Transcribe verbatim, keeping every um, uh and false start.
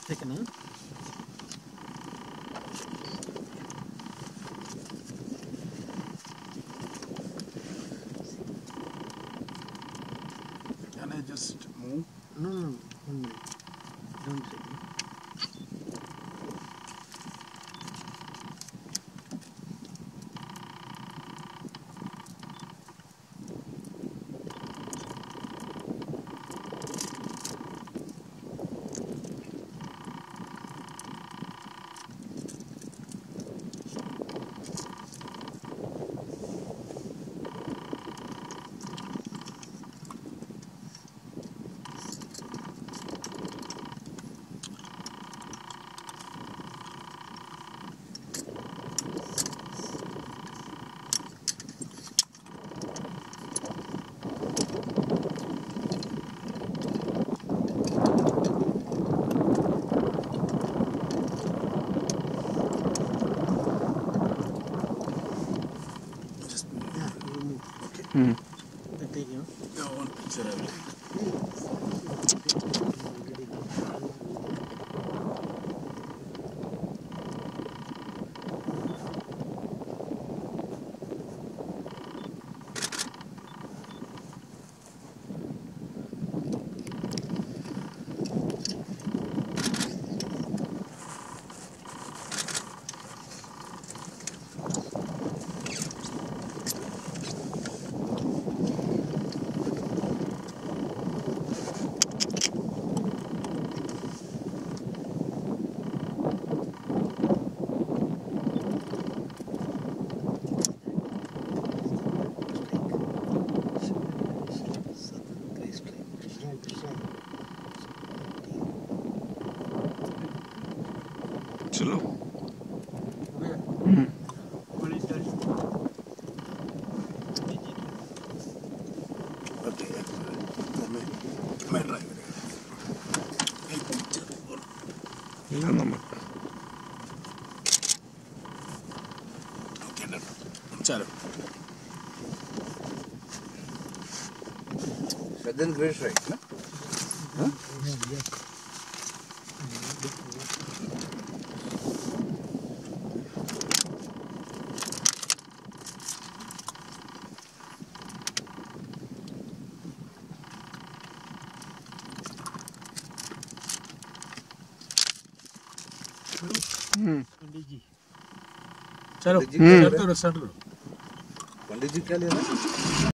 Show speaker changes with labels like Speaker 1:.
Speaker 1: Second, huh?
Speaker 2: Can I just move?
Speaker 1: No, no, no. One minute. Don't say.
Speaker 3: Hmm.
Speaker 1: Take you.
Speaker 2: No, one picture I will take.
Speaker 3: चलो
Speaker 2: Okay, मैं मैं try करेगा. एक picture और
Speaker 3: ना नमक
Speaker 2: okay done. चलो.
Speaker 4: Southern grey shrike, no?
Speaker 2: Huh?
Speaker 1: Yes.
Speaker 3: हम्म
Speaker 1: पंडित जी.
Speaker 2: चलो.
Speaker 4: पंडित जी
Speaker 2: start करो start करो.
Speaker 4: पंडित जी क्या ले रहे हैं?